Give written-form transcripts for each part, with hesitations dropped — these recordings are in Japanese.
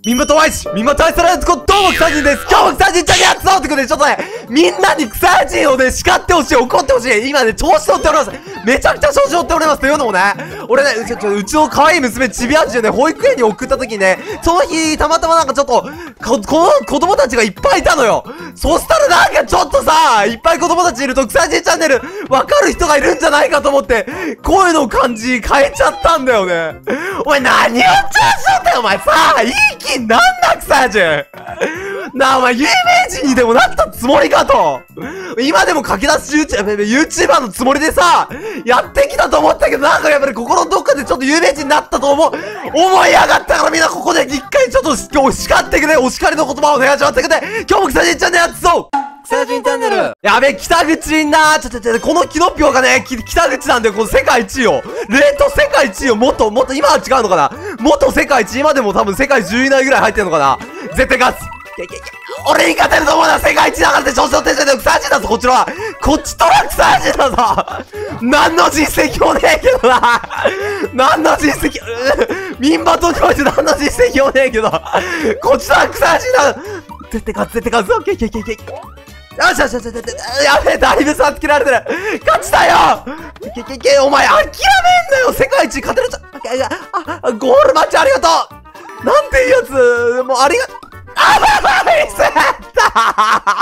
民馬とワイチ、民馬対サラダツコ、どうも草人です。今日も草人ちゃんにやつぞってことで、ちょっとね、みんなに草人をね、叱ってほしい、怒ってほしい。今ね、調子乗っております。めちゃくちゃ調子乗っております。というのもね、俺ね、うちの可愛い娘、ちびあじをね、保育園に送った時にね、その日、たまたまなんかちょっと、この子供たちがいっぱいいたのよ。そしたらなんかちょっとさ、いっぱい子供たちいると草人チャンネル、わかる人がいるんじゃないかと思って、声の感じ変えちゃったんだよね。お前何を調子乗ってんだよ、お前さあ、いい気になんな草人。なあ、お前有名人にでもなったつもりかと。今でも駆け出すYouTuber のつもりでさ、やってきたと思ったけど、なんかやっぱり心のどっかでちょっと有名人になったと思いやがったから、みんなここで一回ちょっと叱ってくれ。お叱りの言葉をお願いしますってくれ。今日も草人ちゃんのやつぞ。 草人チャンネル。 やべ、北口いんな。このキノピオがね、北口なんだよ。この世界一位よ。レート世界一位よ。もっと、今は違うのかな。元世界一、今でも多分世界10位以内ぐらい入ってんのかな。絶対勝つ。俺に勝てると思うな。世界一だからって調子乗ってんじゃねえよ。草人だぞ、こっちは。こっちとら草人だぞ。何の実績もねえけどな。何の実績、民馬とにおいて何の実績もねえけど。こっちとら草人だ。絶対勝つ、絶対勝つ。オッケー、いけいけいけ。よしよしよしよし、やべえ、だいぶ差つけられてる。勝ちだよ。いけ、お前諦めんなよ。世界一勝てるじゃん。ゴールマッチありがとう。なんていいやつ。もうありがとう。ミスった。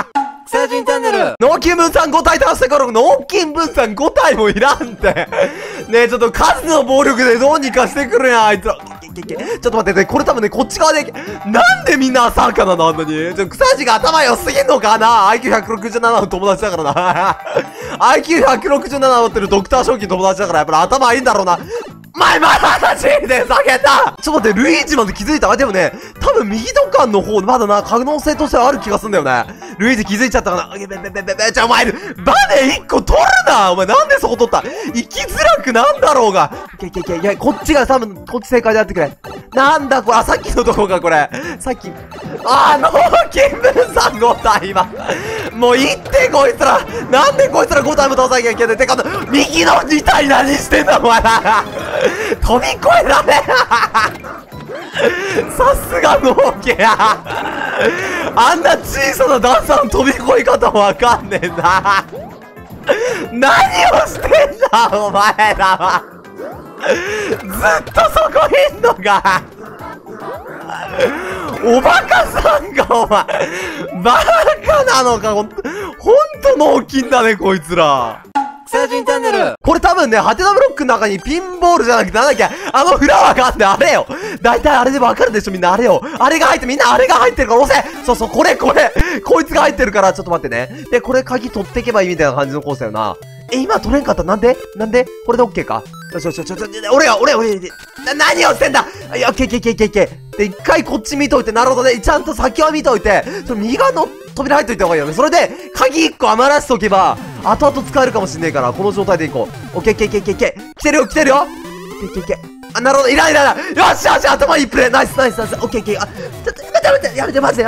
草人チャンネル。 脳筋分散5体倒してから、脳筋分散5体もいらんって。ねえ、ちょっと数の暴力でどうにかしてくるやん、あいつら。ちょっと待ってね、これ多分ね、こっち側で、なんでみんな浅はかなの、あんなに。草地が頭良すぎんのかな。 IQ167 の友達だからな。IQ167 持ってるドクター賞金友達だから、やっぱり頭いいんだろうな。マジで下げた。ちょっと待って、ルイージまで気づいた。でもね、多分右土管の方、まだな、可能性としてはある気がすんだよね。ルイージ気づいちゃったかな。お前、バネ1個取るな。お前なんでそこ取った。行きづらくなんだろうが。いや、こっちが多分、こっち正解でやってくれ。なんだこれ、さっきのとこか、これ。さっき。脳筋分散5体今。もういってこいつら。なんでこいつら5体も倒さなきゃいけない。てか、右の2体何してんだ、お前ら。飛び越えられさすが脳家や。あんな小さな段差の飛び越え方わかんねえな。何をしてんだお前らは。ずっとそこいんのか。おバカさんがお前バカなのか。ほんと脳筋だねこいつら。 草人チャンネル。 これ多分ね、ハテナブロックの中にピンボールじゃなくてなんだっけ、あのフラワーがあってあれよ。だいたいあれでわかるでしょみんな。あれよ。あれが入って、みんなあれが入ってるから押せ。そう、これ。こいつが入ってるから、ちょっと待ってね。で、これ鍵取っていけばいいみたいな感じのコースだよな。今取れんかった。なんでこれで OK か。俺、何をしてんだ。いや、オッケー。で、一回こっち見といて、なるほどね。ちゃんと先は見といて、右側の扉入っといた方がいいよね。それで、鍵1個余らしとけば、後々使えるかもしんねえから、この状態でいこう。オッケー。来てるよ。いけ。なるほど、いらん。よし、頭いいプレイ。ナイス。オッケー。やめて、マジで。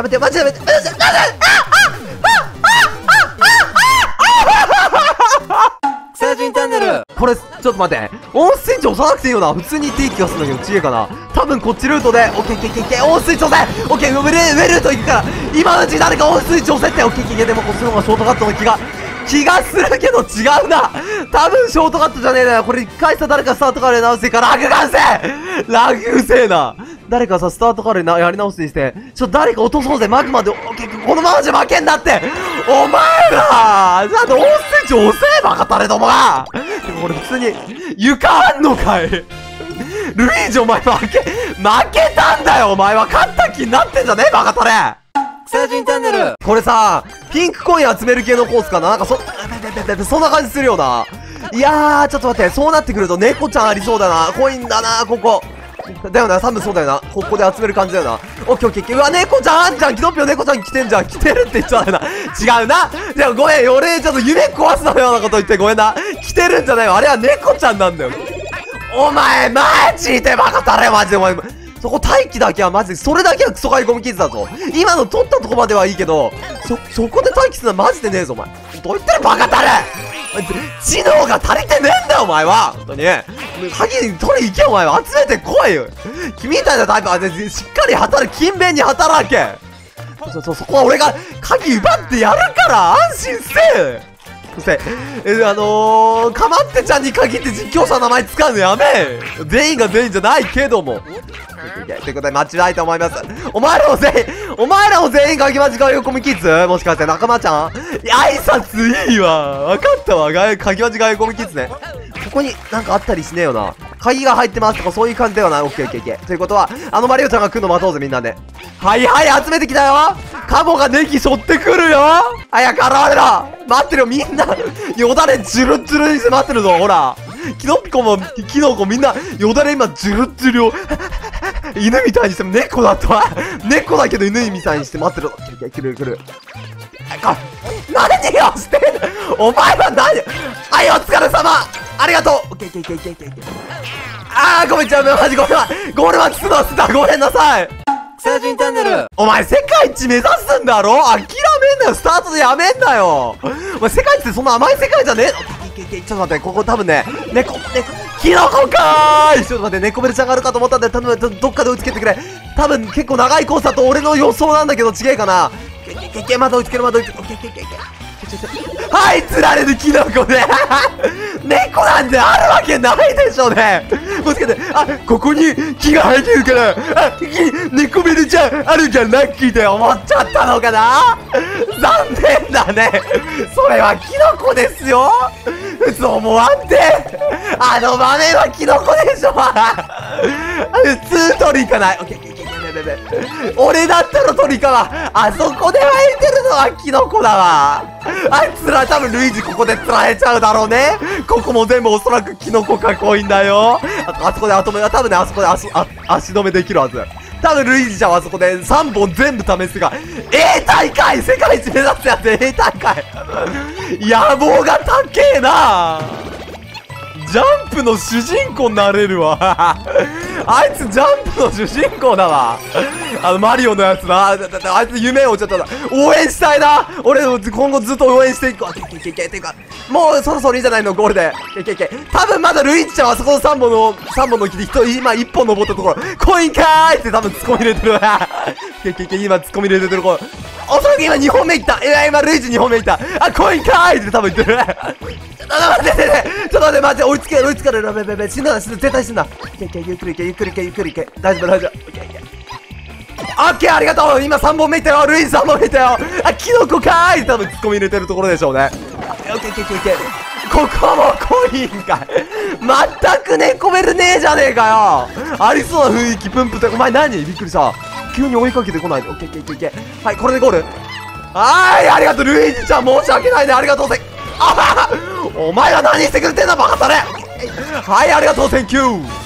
草人チャンネル。 これ、ちょっと待って。温スイッチ押さなくていいよな。普通に行っていい気がするんだけど、違えかな。多分こっちルートで、オッケー。温スイッチ押せ。オッケー、上ルート行くから。今のうち誰か温スイッチ押せって。オッケー。でもこっちの方がショートカットの気がするけど違うな。多分ショートカットじゃねえなよ。これ一回さ、誰かスタートカレー直してからラグ完成。ラグうせえな。誰かさ、スタートカレーやり直すにして、誰か落とそうぜ。マグマで、このままじゃ負けんだって。お前らじゃあ、オンスイッチ押せえ、バカタレどもが。でもこれ普通に、床あんのかい。ルイージお前負けたんだよ。お前は勝った気になってんじゃねえ、バカタレ。 草人チャンネル。 これさ、ピンクコイン集める系のコースかな。なんかそんな感じするよな。いやー、ちょっと待って。そうなってくると猫ちゃんありそうだな。コインだな、ここ。だよな、多分そうだよな。ここで集める感じだよな。オッケー。うわ、猫ちゃんあんじゃん。キノピオ猫ちゃん来てんじゃん。来てるって言っちゃうよな。違うな。じゃあごめん。俺、ちょっと夢壊すのようなこと言ってごめんな。来てるんじゃないわ。あれは猫ちゃんなんだよ。お前、マジでバカたれ、マジでお前。そこ待機だけはマジで、それだけはクソ買い込み傷だぞ。今の取ったとこまではいいけど、そこで待機するのはマジでねえぞ、お前。どう言ってるバカたれ。知能が足りてねえんだよ、お前は。本当に。 鍵取り行けお前は。集めてこいよ。君みたいなタイプはね、しっかり働き、勤勉に働け。そこは俺が鍵奪ってやるから安心せ。そして、かまってちゃんに限って実況者の名前使うのやめ。全員が全員じゃないけども。ということで間違いと思います。お前らも全員鍵間違い横見キッズ、もしかして仲間ちゃん、挨拶いいわ。わかったわ。鍵間違い横見キッズね。ここになんかあったりしねえよな。鍵が入ってますとかそういう感じではない。オッケーオッケーオッケー。ということは、マリオちゃんが来るの待とうぜ、みんなで。はいはい、集めてきたよ。カモがネギ背負ってくるよ。早く現れろ。待ってるよ、みんな。よだれジュルジュルにして待ってるぞ、ほら。キノコみんな、よだれ今ジュルジュルを。犬みたいにしても猫だとは。猫だけど犬みたいにして待ってるぞ。来る。何をしてんのお前は何はい、お疲れ様ありがとうオッケー。あー、ごめんちゃう、マジごめん。ゴールマッチするの忘れた。ごめんなさい。 草人チャンネル。 お前世界一目指すんだろ。諦めんなよ。スタートでやめんなよ。お前世界一ってそんな甘い世界じゃねえ。ちょっと待って、ここ多分ね、キノコかーい。ちょっと待って、猫ベルちゃんがあるかと思ったんで、頼む、どっかで追いつけてくれ。多分結構長いコースだと俺の予想なんだけど違えかな。まだ追いつける。はい、釣られるキノコね。猫なんてあるわけないでしょね。もしかして、ここに木が生えてるから、猫ベルちゃんあるじゃん、ラッキーで思っちゃったのかな。残念だね。それはキノコですよ。普通思わんて。豆はキノコでしょ。普通取り行かない。俺だったらトリカはあそこで生えてるのはキノコだわ。あいつら多分ルイージここで釣られちゃうだろうね。ここも全部おそらくキノコ囲いんだよ。あそこで多分ね、あそこで足止めできるはず。多分ルイージちゃんはあそこで3本全部試すが、大会世界一目指すやつ。大会野望が高えな。ジャンプの主人公になれるわ。あいつジャンプの主人公だわ。マリオのやつな。あいつ夢をちょっと応援したいな。俺今後ずっと応援していくわ。っていうか、もうそろそろいいんじゃないのゴールで。多分まだルイージちゃんはあそこの3本の木で今1本登ったところ、コインかーいって多分突っ込み入れてるわ。今突っ込み入れてるところ。おそらく今2本目いった。今ルイージ2本目いった。コインかーいって多分言ってる。ちょっと待って、追いつける。死んだ、絶対死んだ。ゆっくり行け。大丈夫。オッケー、ありがとう。今3本目いったよ。ルイージ3本目いったよ。キノコかーいって多分突っ込み入れてるところでしょうね。オッケー。ここもコインかい。全く猫ベルねえじゃねえかよ。ありそうな雰囲気、プンプンって。お前何びっくりした。急に追いかけてこないで。オッケー。はい、これでゴール。ありがとう。ルイージちゃん申し訳ないね。ありがとう。お前は何してくれてんだバカタレ。はい、ありがとう。センキュー。